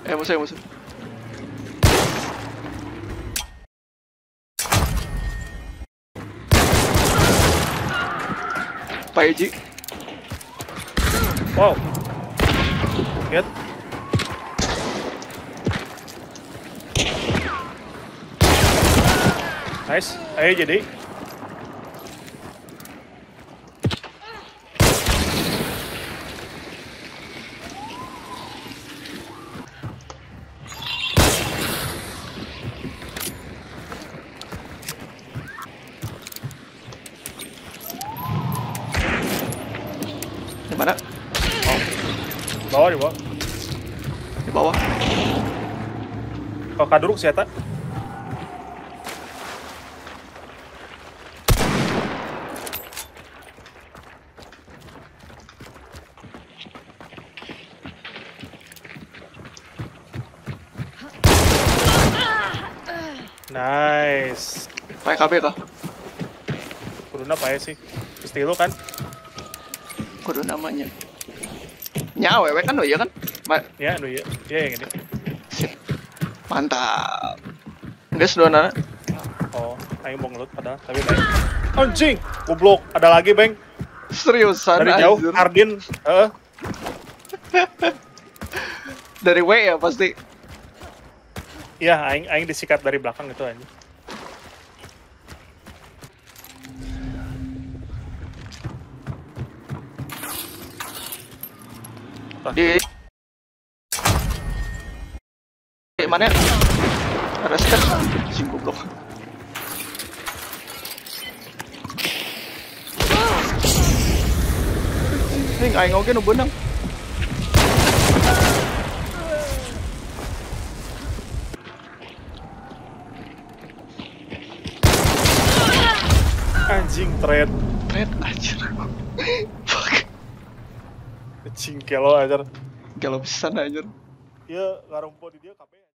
Musuh. Pak Eji. Wow. Get. Nice. Ayo jadi. Di mana? Oh, di bawah. Di bawah. Kalau kaduruk sih eta. Nice. Pakai KB kah? Kuduna apa ya sih? Pasti lu kan? Kudu namanya. Nya awewe kan, iya kan? Ya, aduh ya. Ya yang ini. Mantap. Guys, dua nana. Oh, aing mau ngelut padahal, tapi baik. Anjing, goblok. Ada lagi, Bang. Seriusan Dari jauh, anjir. Ardin. Dari W ya pasti. Iya, aing disikat dari belakang itu anjing. Di mana? Ada step. Sing goblok. Aing oge nu beunang. Anjing, thread Anjir. Fuck. Anjing, kelo aja. Kalau pisan anjir. Iya, ngarumpo di dia KP.